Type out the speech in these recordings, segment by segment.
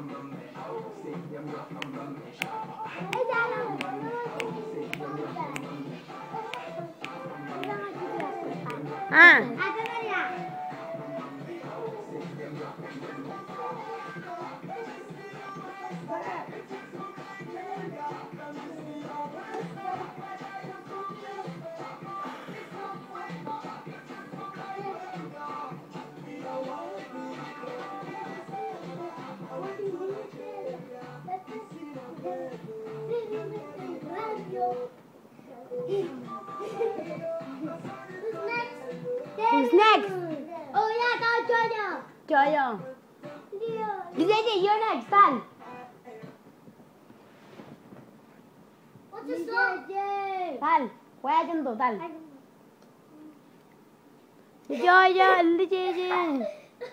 À. Who's next? Oh yeah, Jojo. Jojo. DJ, you're next. Tal. What's the song? Tal. Juega con total. Jojo, DJ.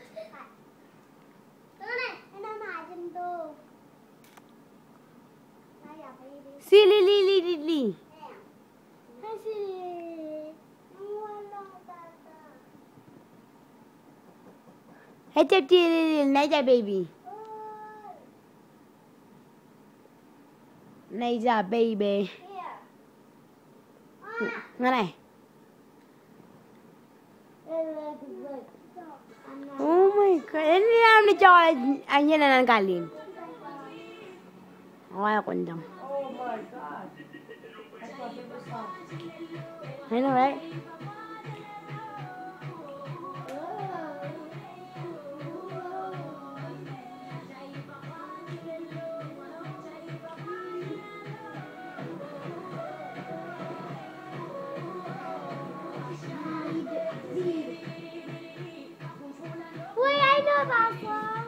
Silly. Naija baby. Naija baby. Nghe này. Oh my god. Ini yang dicoba aja nan kalian. Oh ya kondom. Oh my god. That's my favorite song. I know, right? Wait, I know that song.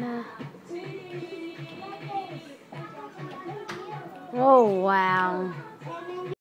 Oh wow.